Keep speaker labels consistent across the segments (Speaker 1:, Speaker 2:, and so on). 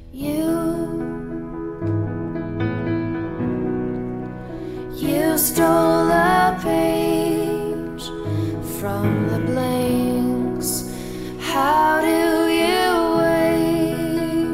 Speaker 1: You stole a page from the blanks. How do you weigh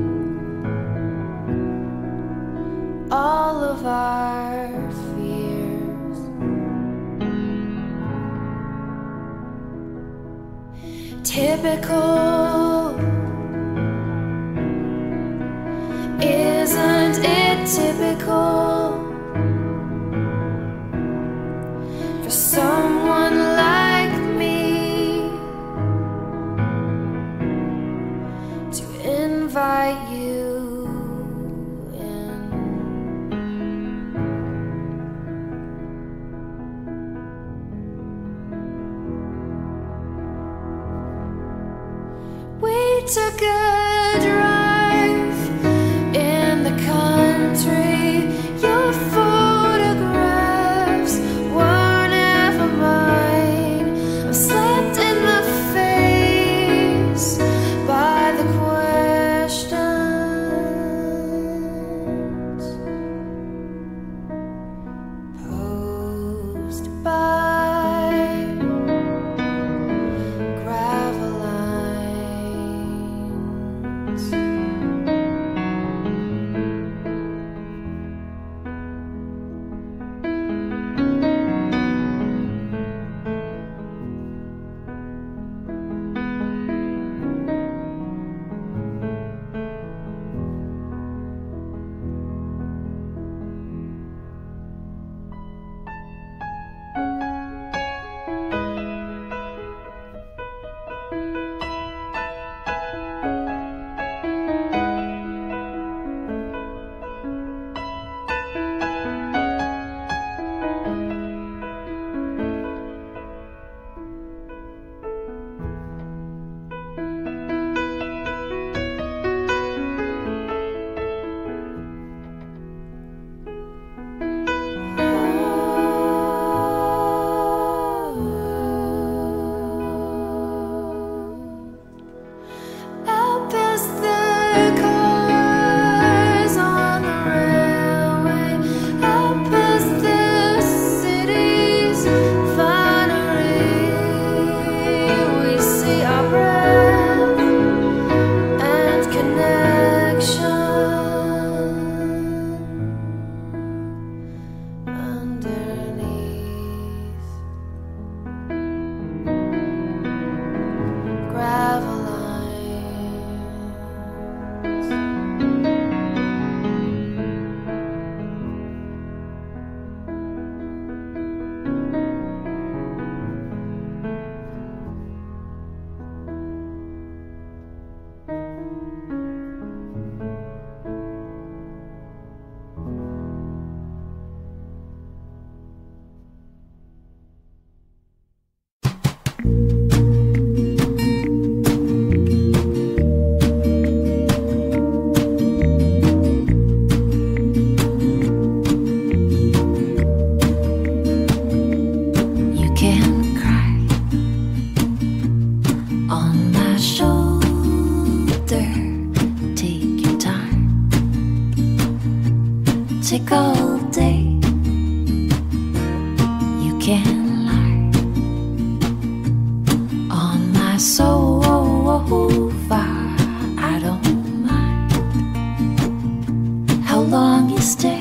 Speaker 1: all of our fears? Typical, isn't it typical for someone like me to invite you in? We took a drive in the country. Your photographs were never mine. I'm slapped in the face by the questions posed by gravel lines. Out past the cars on the railway, out past the city's finery, we see our breath and connection underneath gravel lines. You can cry on my shoulder. Take your time. Take all day. You can lie on my sofa. I don't mind how long you stay.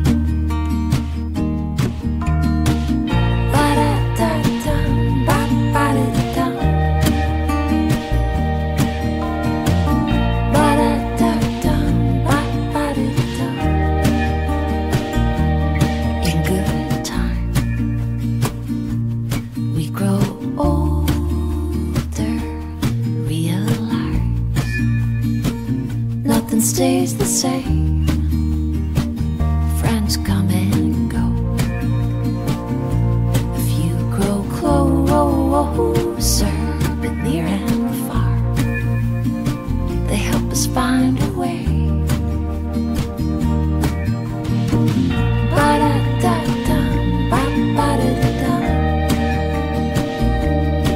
Speaker 1: Ba-da-da-dum, ba-ba-da-dum. Ba-da-da-dum, ba-ba-da-dum. In good time, we grow older, realize nothing stays the same. Friends come and go. If you grow closer, but near and far, they help us find a way. Ba-da-da-dum, ba-ba-da-dum.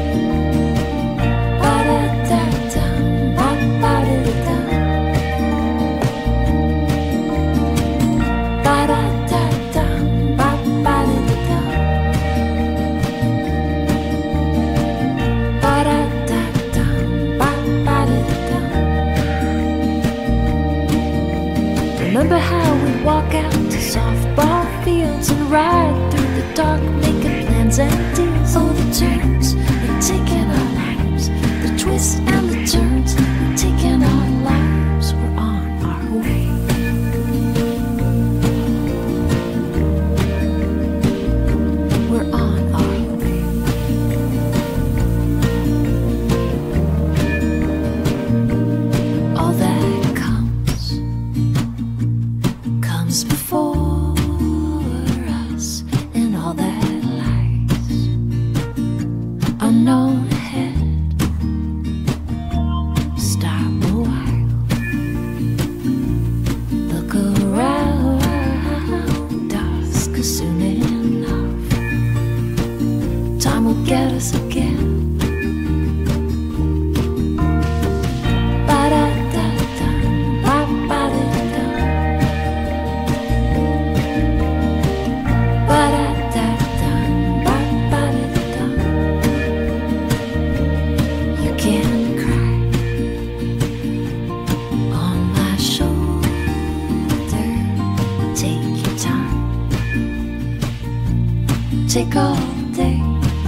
Speaker 1: Ba-da-da-dum, ba-ba-da-dum. Remember how we'd walk out to softball fields and ride through the dark, making plans and deals. Oh, the turns had taken our lives, the twists and the turns had taken our lives. We're on our way. We're on our way. All that comes before us, and all that lies unknown ahead. Stop a while, look around us, 'cause soon enough time will get us again. Ba-da-da-da, ba-ba-da-da. Ba-da-da-da, ba-ba-da-da. You can cry on my shoulder. Take your time, take all day,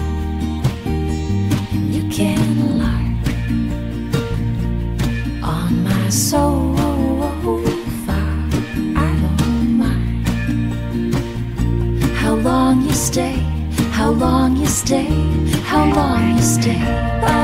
Speaker 1: and you can lie on my sofa. I don't mind how long you stay, how long you stay, how long you stay.